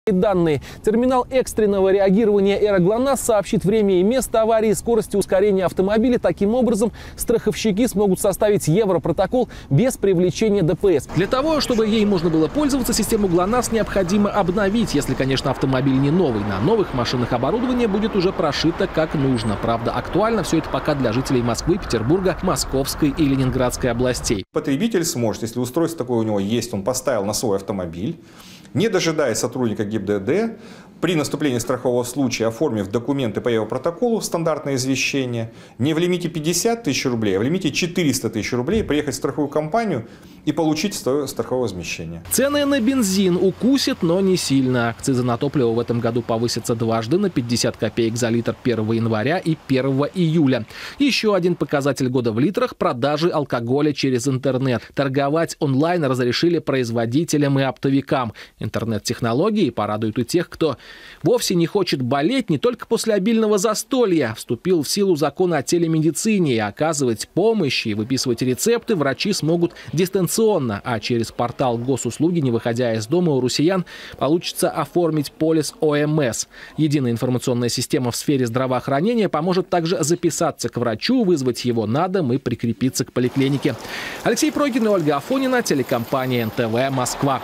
Данные. Терминал экстренного реагирования «Эра ГЛОНАСС» сообщит время и место аварии, скорости ускорения автомобиля. Таким образом, страховщики смогут составить европротокол без привлечения ДПС. Для того, чтобы ей можно было пользоваться, систему ГЛОНАСС необходимо обновить, если, конечно, автомобиль не новый. На новых машинах оборудование будет уже прошито как нужно. Правда, актуально все это пока для жителей Москвы, Петербурга, Московской и Ленинградской областей. Потребитель сможет, если устройство такое у него есть, он поставил на свой автомобиль, не дожидаясь сотрудника ГИБДД, при наступлении страхового случая, оформив документы по европротоколу в стандартное извещение, не в лимите 50 тысяч рублей, а в лимите 400 тысяч рублей приехать в страховую компанию и получить страховое возмещение. Цены на бензин укусят, но не сильно. Акцизы на топливо в этом году повысятся дважды на 50 копеек за литр 1 января и 1 июля. Еще один показатель года в литрах – продажи алкоголя через интернет. Торговать онлайн разрешили производителям и оптовикам. Интернет-технологии порадуют и тех, кто вовсе не хочет болеть не только после обильного застолья. Вступил в силу закон о телемедицине, и оказывать помощь и выписывать рецепты врачи смогут дистанционно, а через портал госуслуги, не выходя из дома, у россиян получится оформить полис ОМС. Единая информационная система в сфере здравоохранения поможет также записаться к врачу, вызвать его на дом и прикрепиться к поликлинике. Алексей Прогин и Ольга Афонина, телекомпания НТВ «Москва».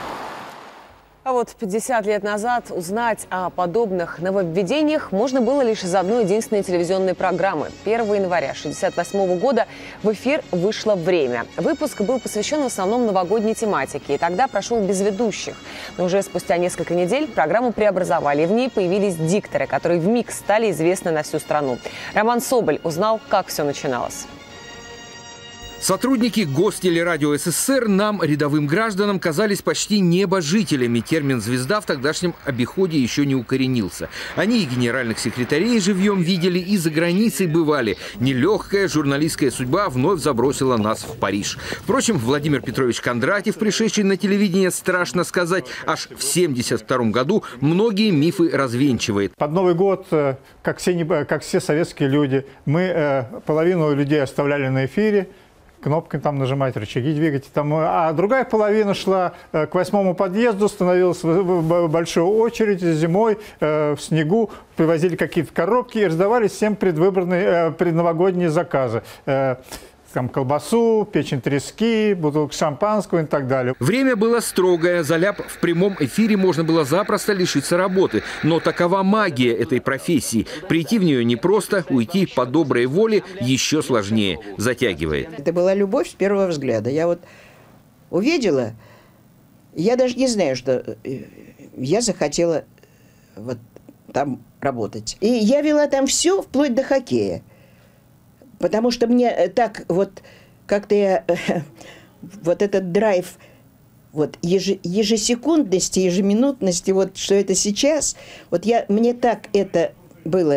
А вот 50 лет назад узнать о подобных нововведениях можно было лишь из одной единственной телевизионной программы. 1 января 1968 года в эфир вышло «Время». Выпуск был посвящен в основном новогодней тематике, и тогда прошел без ведущих. Но уже спустя несколько недель программу преобразовали, и в ней появились дикторы, которые вмиг стали известны на всю страну. Роман Соболь узнал, как все начиналось. Сотрудники Гостелерадио СССР нам, рядовым гражданам, казались почти небожителями. Термин «звезда» в тогдашнем обиходе еще не укоренился. Они и генеральных секретарей живьем видели, и за границей бывали. Нелегкая журналистская судьба вновь забросила нас в Париж. Впрочем, Владимир Петрович Кондратьев, пришедший на телевидение, страшно сказать, аж в 1972 году многие мифы развенчивает. Под Новый год, как все советские люди, мы половину людей оставляли на эфире, кнопкой там нажимать, рычаги двигать. А другая половина шла к 8-му подъезду, становилась большая очередь зимой, в снегу, привозили какие-то коробки и раздавали всем предновогодние заказы. Там колбасу, печень трески, бутылку шампанского и так далее. Время было строгое. За ляп в прямом эфире можно было запросто лишиться работы. Но такова магия этой профессии. Прийти в нее непросто, уйти по доброй воле еще сложнее. Затягивает. Это была любовь с первого взгляда. Я вот увидела, я даже не знаю, что я захотела вот там работать. И я вела там все, вплоть до хоккея. Потому что мне так вот, как-то я, вот этот драйв вот ежесекундности, ежеминутности, вот что это сейчас, вот мне так это было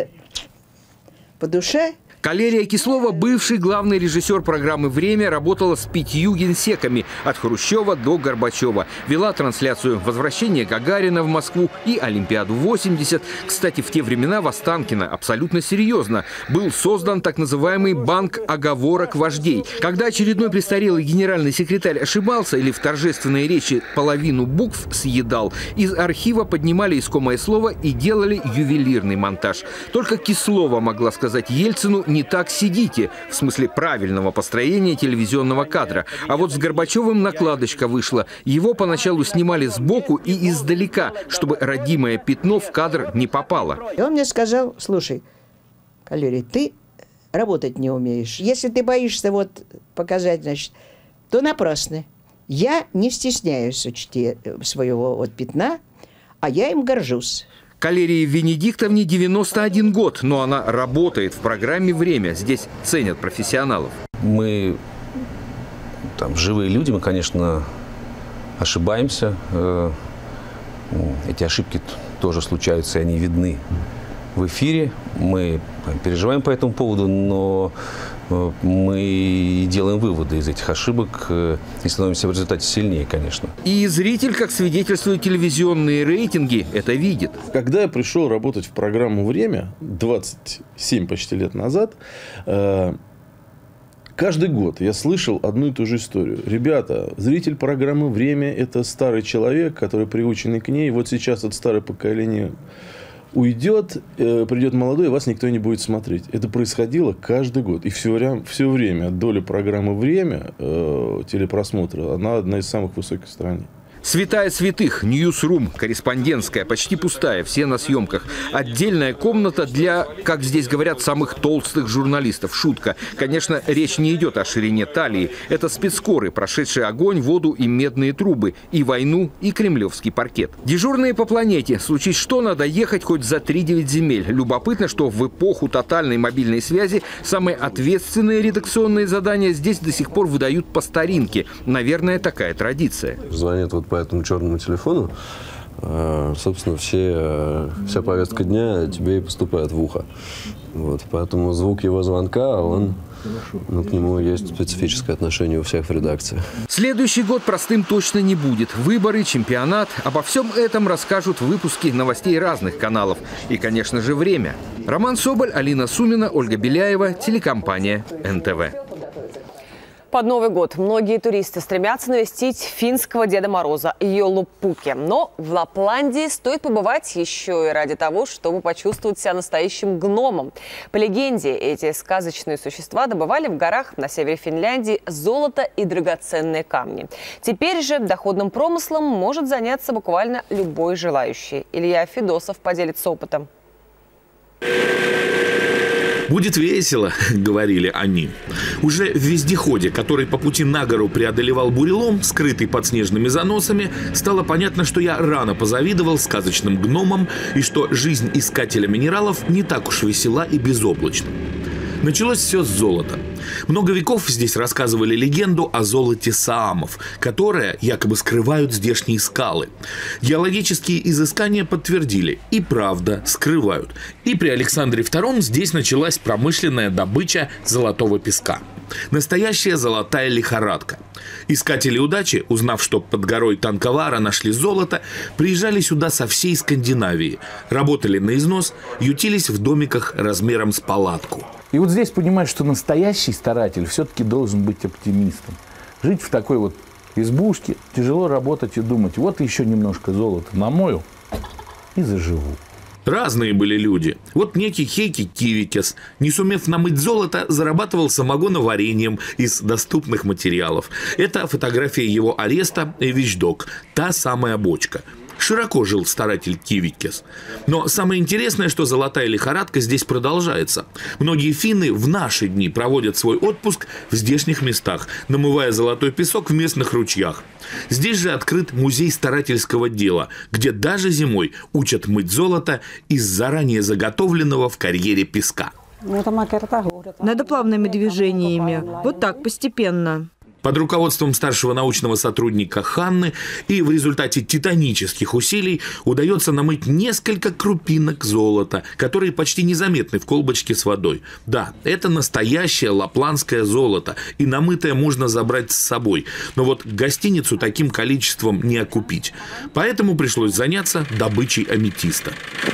по душе. Калерия Кислова, бывший главный режиссер программы «Время», работала с 5 генсеками от Хрущева до Горбачева. Вела трансляцию «Возвращение Гагарина в Москву» и «Олимпиаду-80». Кстати, в те времена в Останкино абсолютно серьезно был создан так называемый банк оговорок вождей. Когда очередной престарелый генеральный секретарь ошибался или в торжественной речи половину букв съедал, из архива поднимали искомое слово и делали ювелирный монтаж. Только Кислова могла сказать Ельцину: «Не так сидите», в смысле правильного построения телевизионного кадра. А вот с Горбачевым накладочка вышла. Его поначалу снимали сбоку и издалека, чтобы родимое пятно в кадр не попало. И он мне сказал: слушай, Калерий, ты работать не умеешь. Если ты боишься вот показать, значит, то напрасно. Я не стесняюсь своего вот пятна, а я им горжусь. Калерии Венедиктовне 91 год, но она работает в программе «Время». Здесь ценят профессионалов. Мы там живые люди, мы, конечно, ошибаемся. Эти ошибки тоже случаются, и они видны в эфире. Мы переживаем по этому поводу, но мы делаем выводы из этих ошибок и становимся в результате сильнее, конечно. И зритель, как свидетельствуют телевизионные рейтинги, это видит. Когда я пришел работать в программу «Время» 27 почти лет назад, Каждый год я слышал одну и ту же историю. Ребята, зритель программы «Время» – это старый человек, который приученный к ней. Вот сейчас это старое поколение уйдет, придет молодой, и вас никто не будет смотреть. Это происходило каждый год. И все время доля программы «Время», телепросмотра, она одна из самых высоких в стране. Святая святых, ньюсрум, корреспондентская, почти пустая, все на съемках. Отдельная комната для, как здесь говорят, самых толстых журналистов. Шутка. Конечно, речь не идет о ширине талии. Это спецскоры, прошедшие огонь, воду и медные трубы. И войну, и кремлевский паркет. Дежурные по планете. Случись что, надо ехать хоть за 3-9 земель. Любопытно, что в эпоху тотальной мобильной связи самые ответственные редакционные задания здесь до сих пор выдают по старинке. Наверное, такая традиция. Звонит вот по этому черному телефону, собственно, вся повестка дня тебе и поступает в ухо. Вот, поэтому звук его звонка, к нему есть специфическое отношение у всех в редакции. Следующий год простым точно не будет. Выборы, чемпионат. Обо всем этом расскажут в выпуске новостей разных каналов. И, конечно же, «Время». Роман Соболь, Алина Сумина, Ольга Беляева, телекомпания НТВ. Под Новый год многие туристы стремятся навестить финского Деда Мороза Йолупуки. Но в Лапландии стоит побывать еще и ради того, чтобы почувствовать себя настоящим гномом. По легенде, эти сказочные существа добывали в горах на севере Финляндии золото и драгоценные камни. Теперь же доходным промыслом может заняться буквально любой желающий. Илья Федосов поделится опытом. «Будет весело», — говорили они. Уже в вездеходе, который по пути на гору преодолевал бурелом, скрытый под снежными заносами, стало понятно, что я рано позавидовал сказочным гномам и что жизнь искателя минералов не так уж весела и безоблачна. Началось все с золота. Много веков здесь рассказывали легенду о золоте саамов, которое якобы скрывают здешние скалы. Геологические изыскания подтвердили, и правда скрывают. И при Александре II здесь началась промышленная добыча золотого песка. Настоящая золотая лихорадка. Искатели удачи, узнав, что под горой Танковара нашли золото, приезжали сюда со всей Скандинавии, работали на износ, ютились в домиках размером с палатку. И вот здесь понимаешь, что настоящий старатель все-таки должен быть оптимистом. Жить в такой вот избушке, тяжело работать и думать, вот еще немножко золота намою и заживу. Разные были люди. Вот некий Хейки Кивикес, не сумев намыть золото, зарабатывал самогоноварением из доступных материалов. Это фотография его ареста и вещдок, та самая бочка. Широко жил старатель Кивикес. Но самое интересное, что золотая лихорадка здесь продолжается. Многие финны в наши дни проводят свой отпуск в здешних местах, намывая золотой песок в местных ручьях. Здесь же открыт музей старательского дела, где даже зимой учат мыть золото из заранее заготовленного в карьере песка. Надо плавными движениями, вот так, постепенно. Под руководством старшего научного сотрудника Ханны и в результате титанических усилий удается намыть несколько крупинок золота, которые почти незаметны в колбочке с водой. Да, это настоящее лапландское золото, и намытое можно забрать с собой. Но вот гостиницу таким количеством не окупить. Поэтому пришлось заняться добычей аметиста.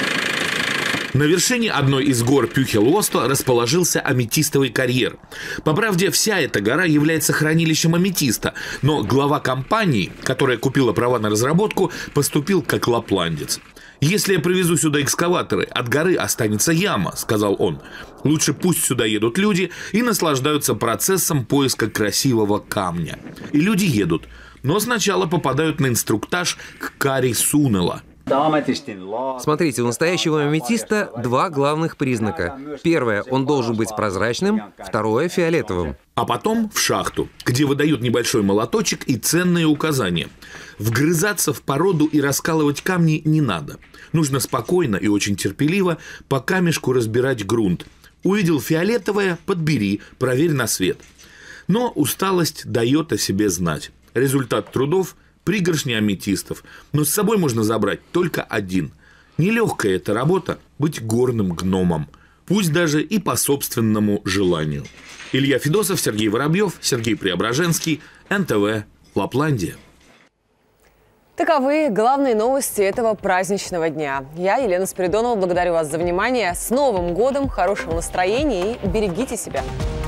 На вершине одной из гор Пюхелуосто расположился аметистовый карьер. По правде, вся эта гора является хранилищем аметиста, но глава компании, которая купила права на разработку, поступил как лапландец. «Если я привезу сюда экскаваторы, от горы останется яма», — сказал он. «Лучше пусть сюда едут люди и наслаждаются процессом поиска красивого камня». И люди едут, но сначала попадают на инструктаж к Кари Сунела. Смотрите, у настоящего аметиста два главных признака. Первое, он должен быть прозрачным, второе, фиолетовым. А потом в шахту, где выдают небольшой молоточек и ценные указания. Вгрызаться в породу и раскалывать камни не надо. Нужно спокойно и очень терпеливо по камешку разбирать грунт. Увидел фиолетовое – подбери, проверь на свет. Но усталость дает о себе знать. Результат трудов – пригоршни аметистов, но с собой можно забрать только один. Нелегкая эта работа – быть горным гномом, пусть даже и по собственному желанию. Илья Федосов, Сергей Воробьев, Сергей Преображенский, НТВ, Лапландия. Таковы главные новости этого праздничного дня. Я, Елена Спиридонова, благодарю вас за внимание. С Новым годом, хорошего настроения и берегите себя.